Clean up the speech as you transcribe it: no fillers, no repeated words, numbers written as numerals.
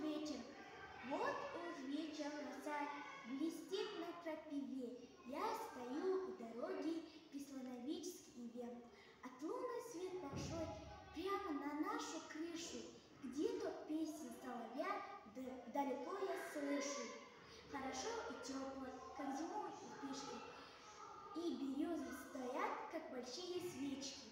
вечер. Вот уж вечер, роса блестит на крапиве. Я стою у дороги к Кислановической Иве. От луны свет большой прямо на нашу крышу. Где-то песнь соловья далеко я слышу. Хорошо и тепло, как зимой у пышки. И березы стоят, как большие свечки.